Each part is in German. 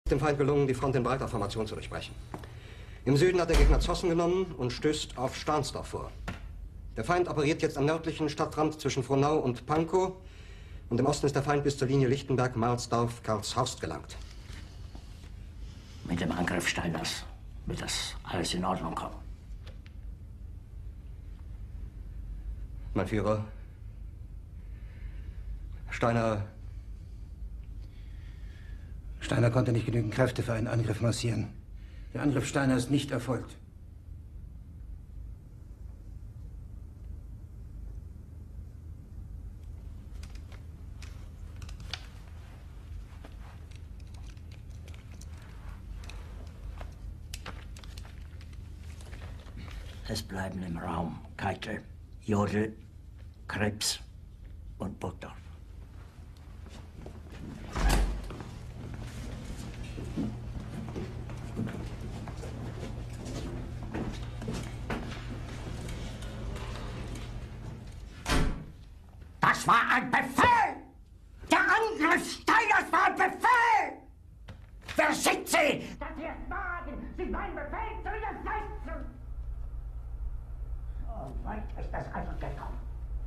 Dem Feind gelungen, die Front in breiter Formation zu durchbrechen. Im Süden hat der Gegner Zossen genommen und stößt auf Stahnsdorf vor. Der Feind operiert jetzt am nördlichen Stadtrand zwischen Frohnau und Pankow und im Osten ist der Feind bis zur Linie Lichtenberg-Marsdorf-Karlshorst gelangt. Mit dem Angriff Steiners wird das alles in Ordnung kommen. Mein Führer, Steiner konnte nicht genügend Kräfte für einen Angriff massieren. Der Angriff Steiner ist nicht erfolgt. Es bleiben im Raum Keitel, Jodl, Krebs und Burgdorf. Das war ein Befehl! Der Angriff Steiners war ein Befehl! Wer schickt Sie? Dass Sie es wagen, sich meinen Befehl zu widersetzen! So weit ist das also gekommen.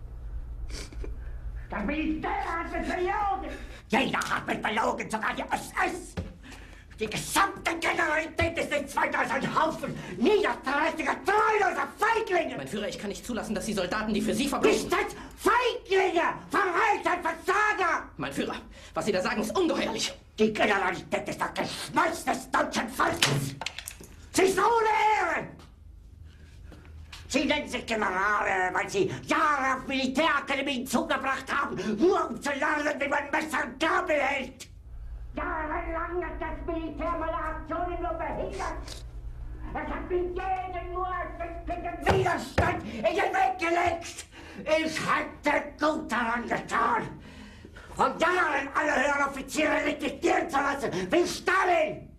Das Militär hat mich belogen! Jeder hat mich belogen, sogar die SS! Die gesamte Generalität ist nichts weiter als ein Haufen niederträchtiger, treuloser Feiglinge! Mein Führer, ich kann nicht zulassen, dass die Soldaten, die für Sie verbringen... Nicht als Feiglinge! Verreiter, Versager! Mein Führer, was Sie da sagen, ist ungeheuerlich. Die Generalität ist das Geschmolz des deutschen Volkes! Sie ist ohne Ehre! Sie nennen sich Generale, weil Sie Jahre auf Militärakademien zugebracht haben, nur um zu lernen, wie man Messer und Gabel hält! Jahrelang hat das Militär meine Aktionen nur behindert. Es hat mir jeden nur ersichtlichen Widerstand in den Weg gelegt. Ich hätte gut daran getan, von Jahren alle höheren Offiziere liquidieren zu lassen, wie Stalin.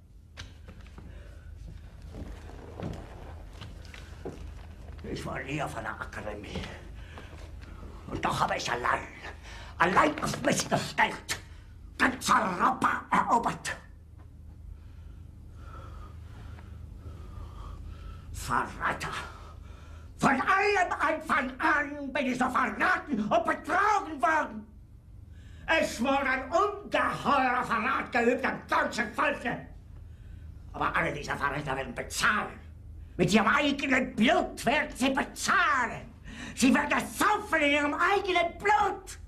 Ich war nie auf einer Akademie. Und doch habe ich allein auf mich gestellt, ganz Europa erobert. Verräter! Von allem Anfang an bin ich so verraten und betrogen worden. Es wurde ein ungeheurer Verrat geübt am deutschen Volke. Aber alle diese Verräter werden bezahlen. Mit ihrem eigenen Blut werden sie bezahlen. Sie werden es saufen in ihrem eigenen Blut.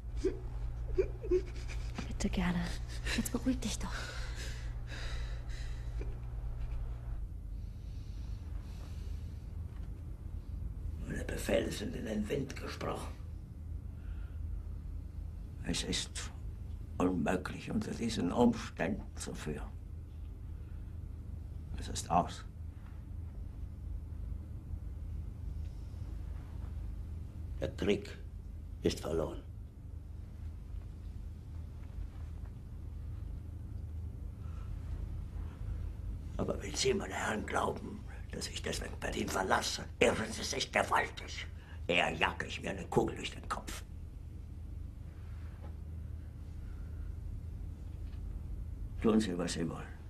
Bitte gerne. Jetzt beruhig dich doch. Meine Befehle sind in den Wind gesprochen. Es ist unmöglich, unter diesen Umständen zu führen. Es ist aus. Der Krieg ist verloren. Aber wenn Sie, meine Herren, glauben, dass ich deswegen Berlin verlasse, irren Sie sich gewaltig. Eher jage ich mir eine Kugel durch den Kopf. Tun Sie, was Sie wollen.